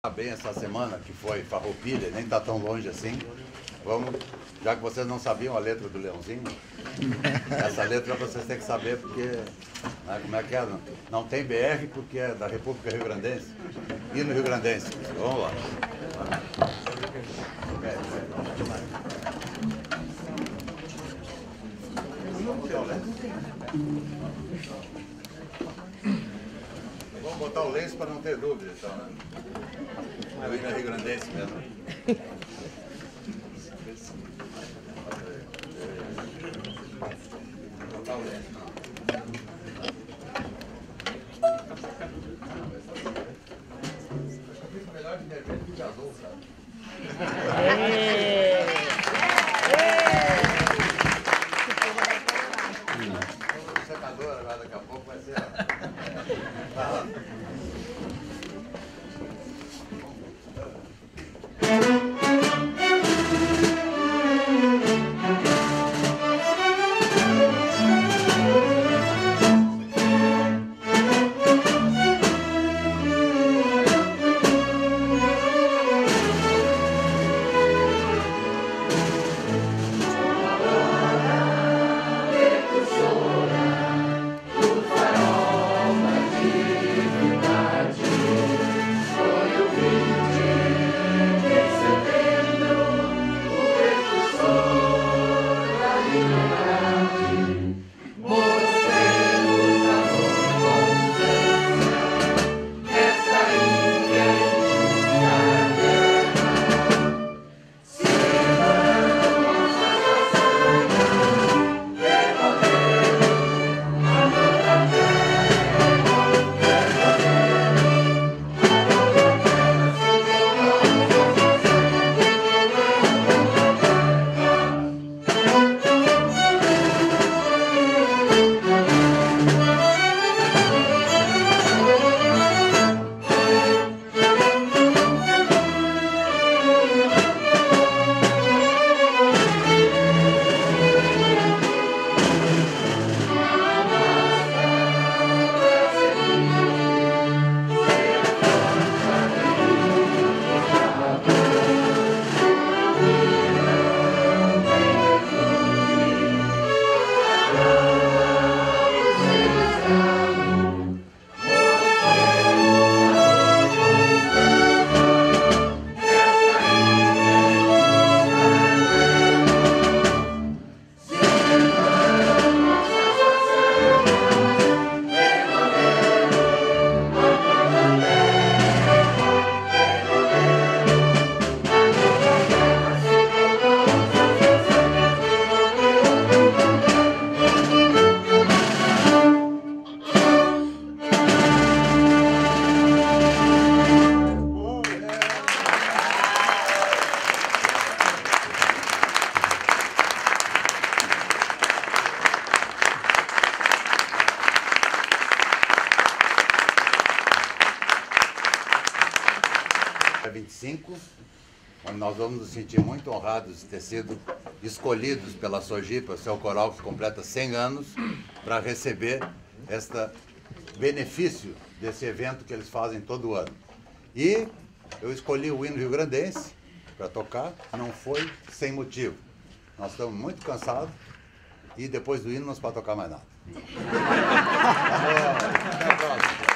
Bem essa semana que foi Farroupilha, nem está tão longe assim. Vamos, já que vocês não sabiam a letra do Leãozinho, essa letra vocês têm que saber porque, né, como é que é? Não tem BR porque é da República Rio Grandense. E no Rio Grandense. Vamos lá. Vamos botar o lenço para não ter dúvida, então, né? Eu ainda Rio Grandense mesmo. Vou botar o lenço, não. Acho melhor de vermelho que de azul, sabe? O secador agora daqui a pouco vai ser. Dia 25, onde nós vamos nos sentir muito honrados de ter sido escolhidos pela Sojipa, o seu coral que completa 100 anos, para receber este benefício desse evento que eles fazem todo ano. E eu escolhi o hino rio-grandense para tocar, não foi sem motivo. Nós estamos muito cansados e depois do hino não se pode tocar mais nada. Até a próxima.